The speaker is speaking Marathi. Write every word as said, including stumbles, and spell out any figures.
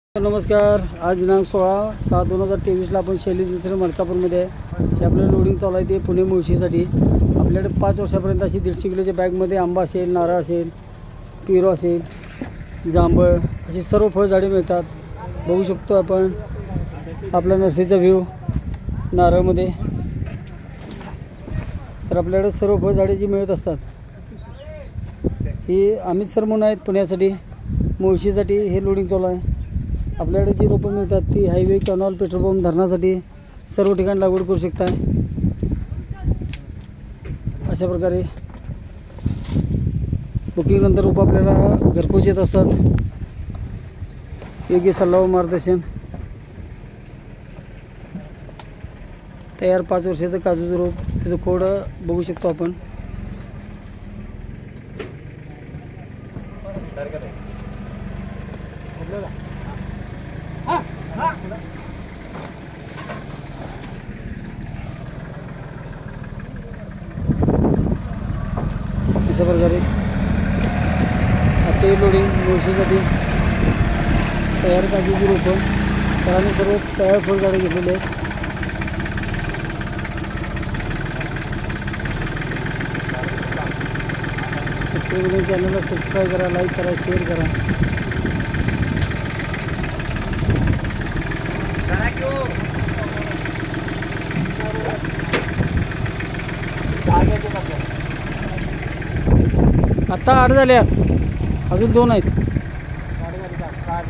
नमस्कार। आज दिनांक सोळा सात दोन हजार तेवीसला आपण शैलेश मिश्र मलकापूरमध्ये आहे। हे आपलं लोडिंग चालू आहे ते पुणे मुळशीसाठी। आपल्याकडे पाच वर्षापर्यंत अशी दीडशे किलोच्या बॅगमध्ये आंबा असेल, नारळ असेल, पेरू असेल, जांभळ अशी सर्व फळझाडे मिळतात। बघू शकतो आपण आपला नर्सरीचा व्ह्यू नारळमध्ये। तर आपल्याकडे सर्व फळझाडे जी मिळत असतात ही अमित सर म्हणून आहेत पुण्यासाठी, मुळशीसाठी हे लोडिंग चालू आहे। आपल्याकडे जी रोपं मिळतात ती हायवे, कॅनॉल, पेट्रोल पंप, धरणासाठी सर्व ठिकाणी लागवड करू शकता। अशा प्रकारे बुकिंग नंतर रोपं आपल्याला घरपोच येत असतात। योग्य सल्ला व मार्गदर्शन तयार पाच वर्षाचं काजूचं रोप, त्याचं खोड बघू शकतो आपण। अशा प्रकारे आजचे लोडिंग मुळशीसाठी तयार काजूची रोपं सरांनी सर्व तयार फळझाडे घेतलेले आहेत। शेतकरी चॅनलला सबस्क्राईब करा, लाईक करा, शेअर करा। आता आठ झाले आहेत, अजून दोन आहेत।